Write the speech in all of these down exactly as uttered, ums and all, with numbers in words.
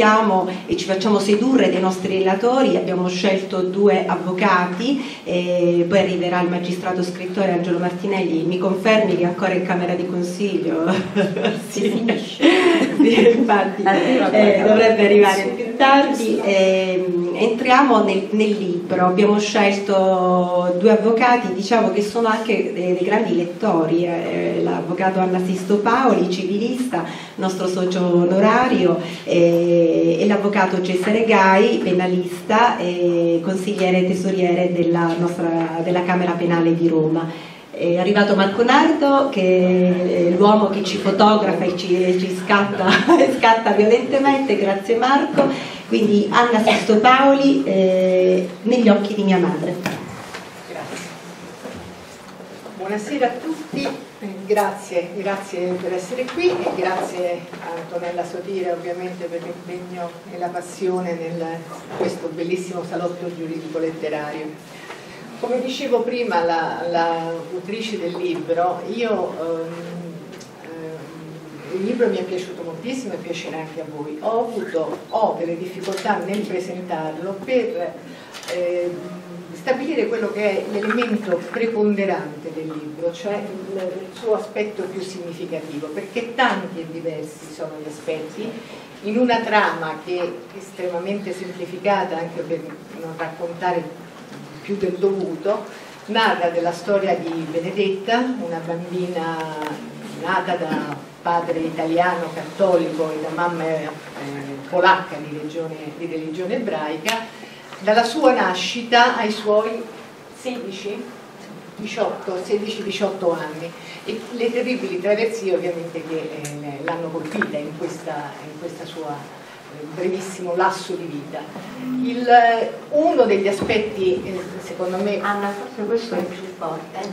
ascoltiamo e ci facciamo sedurre dai nostri relatori. Abbiamo scelto due avvocati, e poi arriverà il magistrato scrittore Angelo Martinelli. Mi confermi che ancora in Camera di Consiglio si finisce? Infatti eh, dovrebbe arrivare più tardi. Eh, entriamo nel, nel libro. Abbiamo scelto due avvocati, diciamo, che sono anche dei, dei grandi lettori, eh, l'avvocato Anna Sisto Paoli, civilista, nostro socio onorario, eh, e l'avvocato Cesare Gai, penalista e consigliere tesoriere della, nostra, della Camera Penale di Roma. È arrivato Marco Nardo, che è l'uomo che ci fotografa e ci, ci scatta, scatta violentemente. Grazie Marco. Quindi Anna Sisto Paoli, eh, Negli occhi di mia madre. Grazie. Buonasera a tutti, grazie, grazie per essere qui e grazie a Antonella Sotira ovviamente per l'impegno e la passione nel questo bellissimo salotto giuridico letterario. Come dicevo prima, l'autrice del libro, io, ehm, ehm, il libro mi è piaciuto moltissimo e piacerà anche a voi. Ho avuto ho delle difficoltà nel presentarlo per eh, stabilire quello che è l'elemento preponderante del libro, cioè il, il suo aspetto più significativo, perché tanti e diversi sono gli aspetti in una trama che è estremamente semplificata, anche per non raccontare più del dovuto. Narra della storia di Benedetta, una bambina nata da padre italiano cattolico e da mamma eh, polacca di religione, di religione ebraica, dalla sua nascita ai suoi sedici diciotto anni, e le terribili traversie ovviamente che eh, l'hanno colpita in questa, in questa sua brevissimo lasso di vita. Il, uno degli aspetti, secondo me, Anna, forse questo è più forte.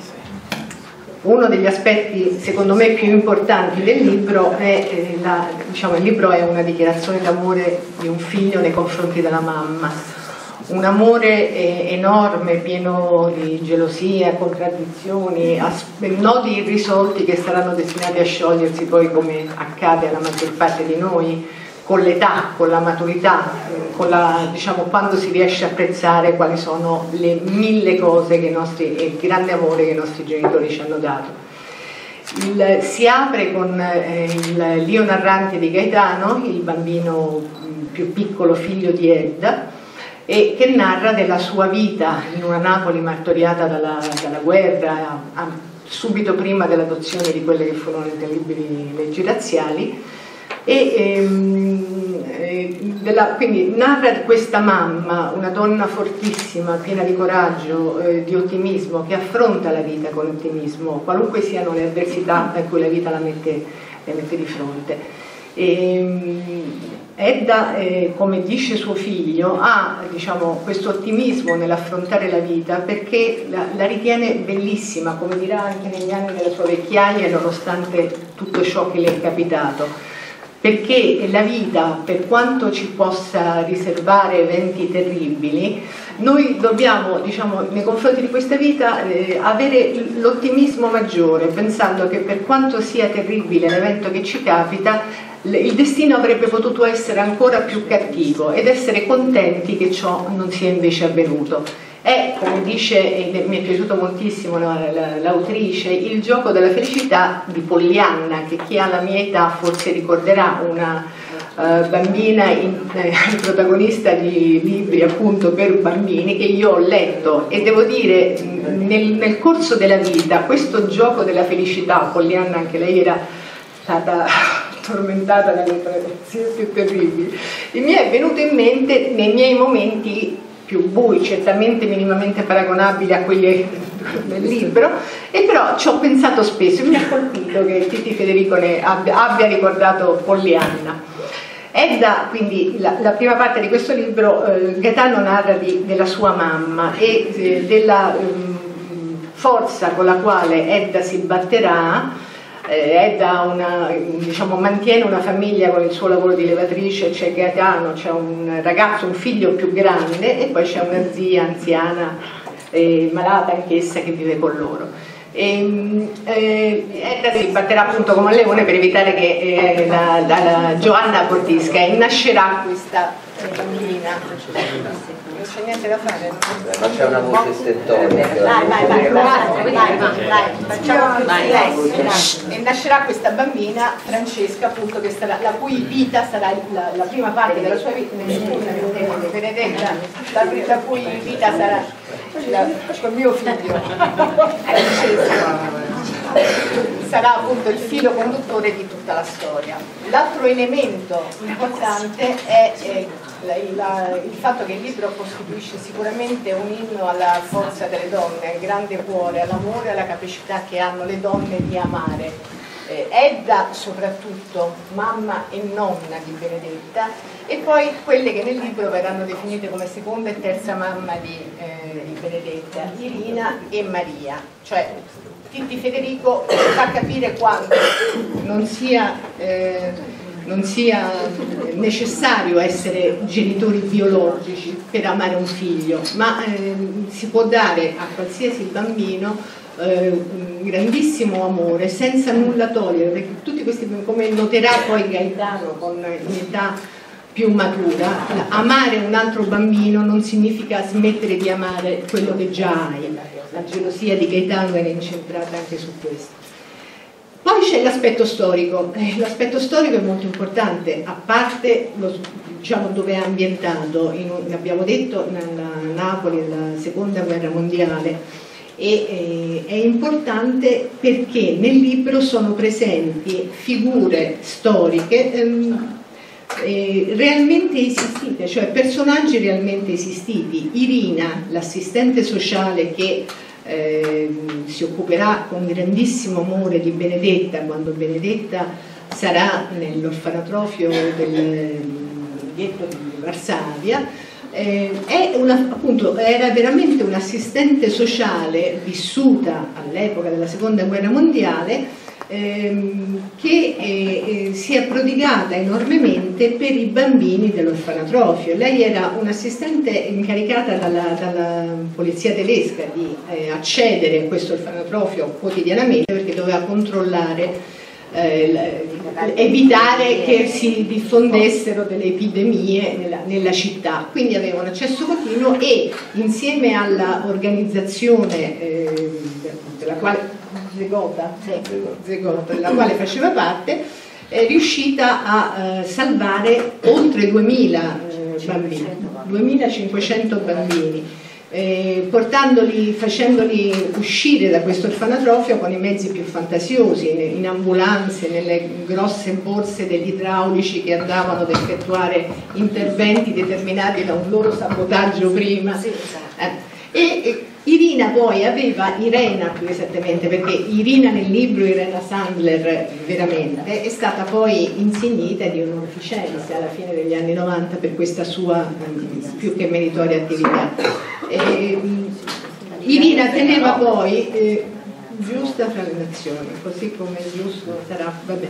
Uno degli aspetti, secondo me, più importanti del libro è, eh, la, diciamo, il libro è una dichiarazione d'amore di un figlio nei confronti della mamma. Un amore eh, enorme, pieno di gelosia, contraddizioni, nodi irrisolti che saranno destinati a sciogliersi poi, come accade alla maggior parte di noi, con l'età, con la maturità, con la, diciamo, quando si riesce a apprezzare quali sono le mille cose che i nostri, e il grande amore che i nostri genitori ci hanno dato. Il, si apre con eh, il L'Io narrante di Gaetano, il bambino più piccolo figlio di Edda, e che narra della sua vita in una Napoli martoriata dalla, dalla guerra, a, subito prima dell'adozione di quelle che furono le terribili leggi razziali. E, ehm, eh, della, quindi narra di questa mamma, una donna fortissima, piena di coraggio, eh, di ottimismo, che affronta la vita con ottimismo, qualunque siano le avversità a cui la vita la mette, la mette di fronte. E, Edda, eh, come dice suo figlio, ha, diciamo, questo ottimismo nell'affrontare la vita perché la, la ritiene bellissima, come dirà anche negli anni della sua vecchiaia, nonostante tutto ciò che le è capitato. Perché la vita, per quanto ci possa riservare eventi terribili, noi dobbiamo, diciamo, nei confronti di questa vita eh, avere l'ottimismo maggiore, pensando che per quanto sia terribile l'evento che ci capita, il destino avrebbe potuto essere ancora più cattivo ed essere contenti che ciò non sia invece avvenuto. È, come dice, e mi è piaciuto moltissimo l'autrice, il gioco della felicità di Pollyanna, che chi ha la mia età forse ricorderà, una uh, bambina in, eh, protagonista di libri appunto per bambini che io ho letto, e devo dire nel, nel corso della vita questo gioco della felicità, Pollyanna anche lei era stata tormentata dalle traversie più terribili, mi è venuto in mente nei miei momenti più bui, certamente minimamente paragonabili a quelli del libro, e però ci ho pensato spesso e mi ha colpito che Titti Federico ne abbia, abbia ricordato Pollyanna. Edda, quindi la, la prima parte di questo libro, eh, Gaetano narra di, della sua mamma e eh, della eh, forza con la quale Edda si batterà. Edda una, diciamo, mantiene una famiglia con il suo lavoro di levatrice, c'è Gaetano, c'è un ragazzo, un figlio più grande, e poi c'è una zia anziana, eh, malata anch'essa, che vive con loro. E, eh, Edda si batterà appunto come un leone per evitare che eh, la, la, la Giovanna portisca, e nascerà questa bambina. Non c'è niente da fare. Ma c'è una voce stentoria. Vai, vai, vai, vai, vai, vai, facciamo più. E nascerà questa bambina, Francesca, appunto, che sarà, la cui vita sarà la, la prima parte della sua vita, Benedetta, la, la cui vita sarà la, col mio figlio, Francesca. Sarà appunto il filo conduttore di tutta la storia. L'altro elemento importante è eh, la, la, il fatto che il libro costituisce sicuramente un inno alla forza delle donne, al grande cuore, all'amore, alla capacità che hanno le donne di amare. Eh, Edda soprattutto, mamma e nonna di Benedetta, e poi quelle che nel libro verranno definite come seconda e terza mamma di, eh, di Benedetta, Irina e Maria. Cioè Titti Federico fa capire quanto non sia, eh, non sia necessario essere genitori biologici per amare un figlio, ma eh, si può dare a qualsiasi bambino eh, un grandissimo amore senza nulla togliere, perché tutti questi, come noterà poi Gaetano con un'età più matura, amare un altro bambino non significa smettere di amare quello che già hai. La gelosia di Gaetano era incentrata anche su questo. Poi c'è l'aspetto storico. Eh, l'aspetto storico è molto importante, a parte lo, diciamo, dove è ambientato, in, abbiamo detto, nella Napoli della seconda guerra mondiale, e eh, è importante perché nel libro sono presenti figure storiche ehm, Eh, realmente esistite, cioè personaggi realmente esistiti. Irina, l'assistente sociale che eh, si occuperà con grandissimo amore di Benedetta quando Benedetta sarà nell'orfanotrofio del ghetto di Varsavia, eh, è una, appunto, era veramente un'assistente sociale vissuta all'epoca della seconda guerra mondiale, Ehm, che eh, eh, si è prodigata enormemente per i bambini dell'orfanotrofio. Lei era un'assistente incaricata dalla, dalla polizia tedesca di eh, accedere a questo orfanotrofio quotidianamente, perché doveva controllare, eh, evitare che si diffondessero delle epidemie nella, nella città. Quindi aveva un accesso continuo e insieme all'organizzazione eh, della quale Zegota, Zegota, della quale faceva parte, è riuscita a eh, salvare oltre duemila eh, bambini, duemilacinquecento bambini, eh, portandoli, facendoli uscire da questo orfanotrofio con i mezzi più fantasiosi, in ambulanze, nelle grosse borse degli idraulici che andavano ad effettuare interventi determinati da un loro sabotaggio prima. Eh, e, e Irina poi aveva, Irena più esattamente, perché Irina nel libro, Irena Sandler veramente, è stata poi insignita di un'onorificenza alla fine degli anni novanta per questa sua um, più che meritoria attività. E, um, Irina teneva poi, eh, giusta fra le nazioni, così come giusto sarà, vabbè.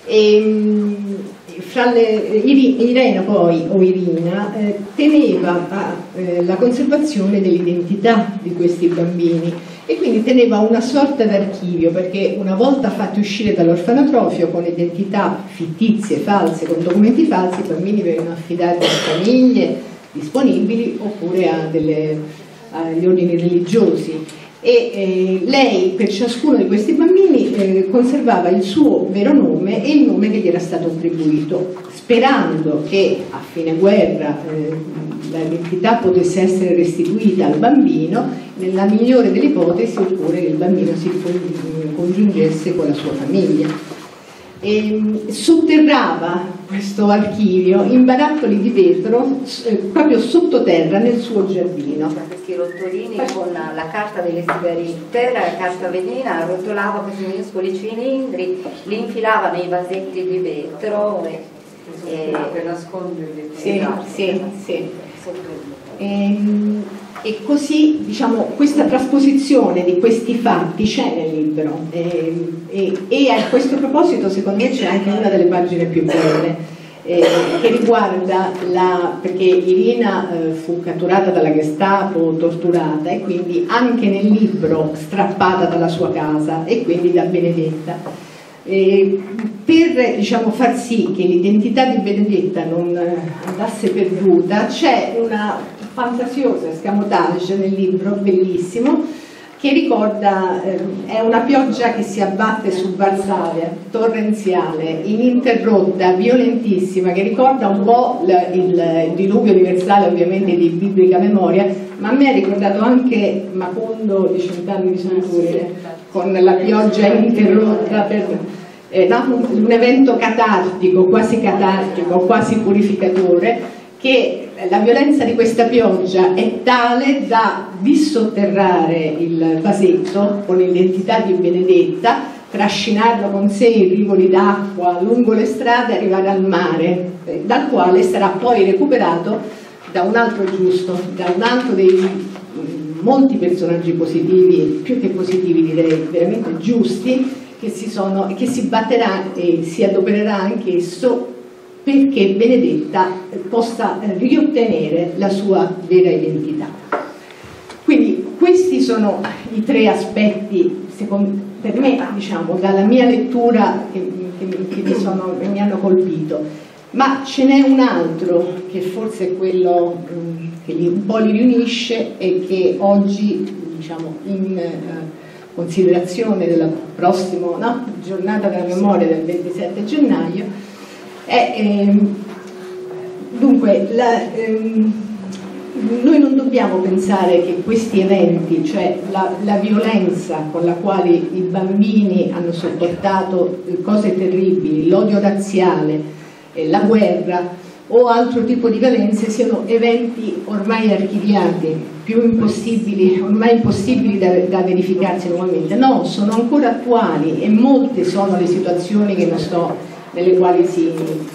E, fra le, Irena poi, o Irina, eh, teneva a, eh, la conservazione dell'identità di questi bambini e quindi teneva una sorta d'archivio, perché una volta fatti uscire dall'orfanotrofio con identità fittizie, false, con documenti falsi, i bambini venivano affidati a famiglie disponibili oppure a delle, agli ordini religiosi. E eh, lei per ciascuno di questi bambini eh, conservava il suo vero nome e il nome che gli era stato attribuito, sperando che a fine guerra eh, l'identità potesse essere restituita al bambino, nella migliore delle ipotesi, oppure che il bambino si congiungesse con la sua famiglia. E sotterrava questo archivio in barattoli di vetro eh, proprio sottoterra nel suo giardino. Questi rotolini con la carta delle sigarette, la carta velina, rotolava questi minuscoli cilindri, li infilava nei vasetti di vetro e, e per nasconderli. Sì, sì, sì. E, e così, diciamo, questa trasposizione di questi fatti c'è nel libro e, e, e a questo proposito secondo me c'è anche una delle pagine più belle. eh, che riguarda la, perché Irina eh, fu catturata dalla Gestapo, torturata e quindi anche nel libro strappata dalla sua casa e quindi da Benedetta. Eh, per diciamo, far sì che l'identità di Benedetta non eh, andasse perduta, c'è una fantasiosa escamotage nel libro, bellissimo, che ricorda, eh, è una pioggia che si abbatte su Varsavia, torrenziale, ininterrotta, violentissima, che ricorda un po' il, il diluvio universale ovviamente di biblica memoria, ma a me ha ricordato anche Macondo di Cent'anni di solitudine, con la pioggia ininterrotta, per, eh, no? un evento catartico, quasi catartico, quasi purificatore, che la violenza di questa pioggia è tale da dissotterrare il vasetto con l'identità di Benedetta, trascinarlo con sé in rivoli d'acqua lungo le strade e arrivare al mare, eh, dal quale sarà poi recuperato da un altro giusto, da un altro dei molti personaggi positivi, più che positivi direi, veramente giusti, che si, sono, che si batterà e si adopererà anche esso perché Benedetta possa riottenere la sua vera identità. Quindi questi sono i tre aspetti, secondo, per me, diciamo, dalla mia lettura che, che, che, mi, sono, che mi hanno colpito. Ma ce n'è un altro che forse è quello mh, che li, un po' li riunisce e che oggi, diciamo, in eh, considerazione della prossima no, giornata della memoria del ventisette gennaio, è ehm, dunque la, ehm, noi non dobbiamo pensare che questi eventi, cioè la, la violenza con la quale i bambini hanno sopportato cose terribili, l'odio razziale, la guerra o altro tipo di violenze, siano eventi ormai archiviati, più impossibili, ormai impossibili da, da verificarsi nuovamente. No, sono ancora attuali e molte sono le situazioni che non sto, nelle quali si,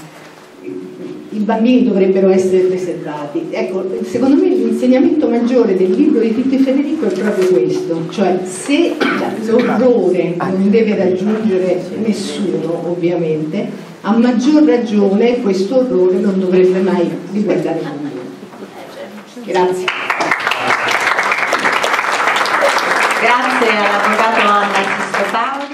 i bambini dovrebbero essere preservati. Ecco, secondo me l'insegnamento maggiore del libro di Tito e Federico è proprio questo, cioè se l'orrore non deve raggiungere nessuno, ovviamente, a maggior ragione questo orrore non dovrebbe mai riguardare il bambino. Grazie. Grazie all'avvocato Anna Sisto Paoli.